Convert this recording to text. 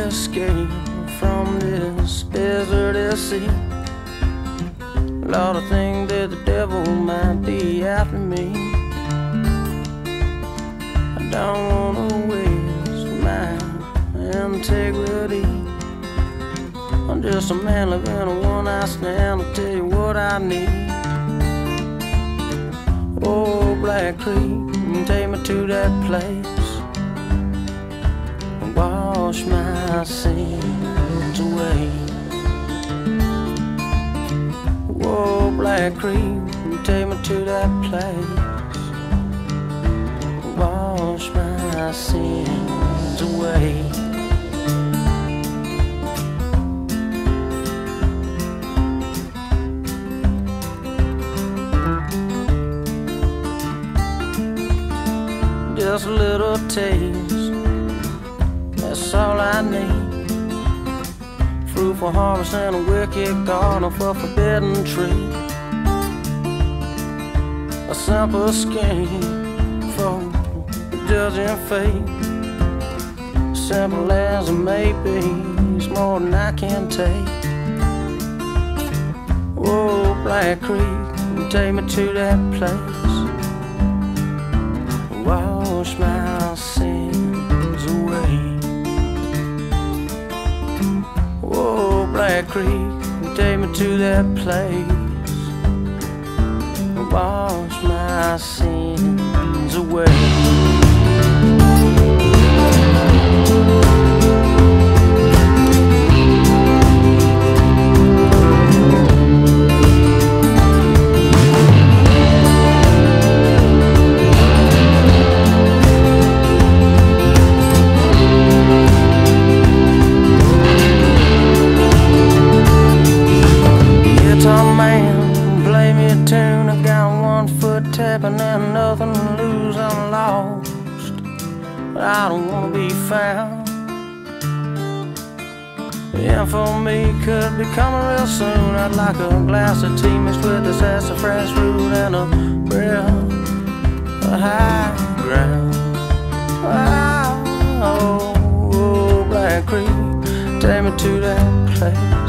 escape from this deserted sea. Lord, I think that the devil might be after me. I don't wanna waste my integrity. I'm just a man living a one-night stand. I'll tell you what I need. Oh, Black Creek, take me to that place and wash my sins away. Oh, Black Creek, take me to that place and wash my sins away. Just a little taste, that's all I need. Fruit for harvest and a wicked garden for a forbidden tree. A simple scheme for judging fate. Simple as it may be, it's more than I can take. Oh, Black Creek, take me to that place. Wash my sins away. Oh, Black Creek, take me to that place. Wash my sins away. Tapping and nothing to lose, I'm lost, but I don't wanna be found. And for me could be coming real soon. I'd like a glass of tea mixed with a sassafras root and a breath of high ground. Oh, Black Creek, take me to that place.